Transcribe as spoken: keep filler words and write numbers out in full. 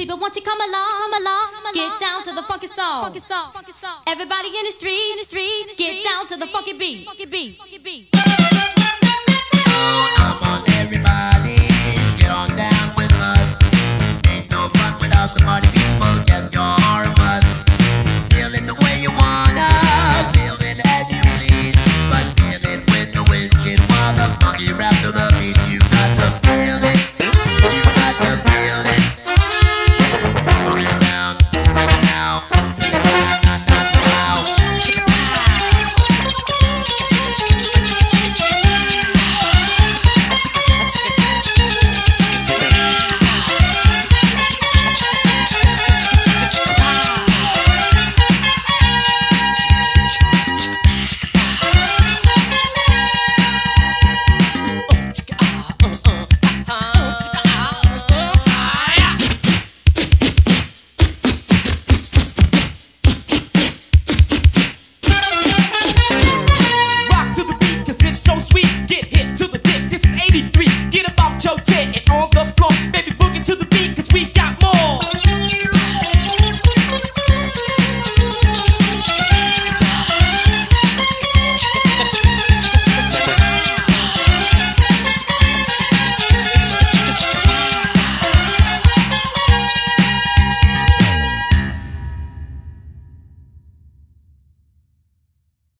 People want to come along, come along, get down to the funky song. Everybody in the street, in the street, get down to the funky beat. Funky beat. Funky beat.